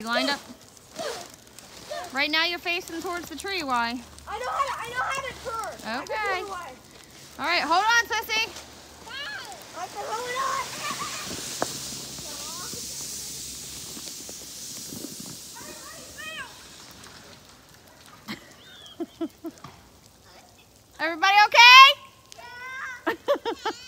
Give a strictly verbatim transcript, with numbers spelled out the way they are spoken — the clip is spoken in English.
You lined up? Right now you're facing towards the tree. Why? I know how to, I know how to turn. Okay. All right, hold on, Sissy. I can hold on. Everybody okay? Yeah.